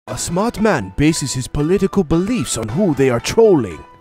A smart man bases his political beliefs on who they are trolling.